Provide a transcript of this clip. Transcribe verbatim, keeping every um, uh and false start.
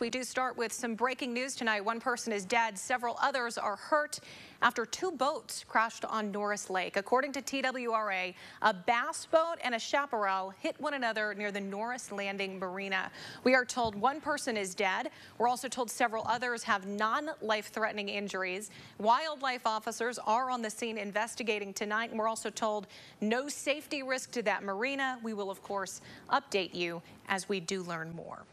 We do start with some breaking news tonight. One person is dead. Several others are hurt after two boats crashed on Norris Lake. According to T W R A, a bass boat and a chaparral hit one another near the Norris Landing Marina. We are told one person is dead. We're also told several others have non-life-threatening injuries. Wildlife officers are on the scene investigating tonight, and we're also told no safety risk to that marina. We will, of course, update you as we do learn more.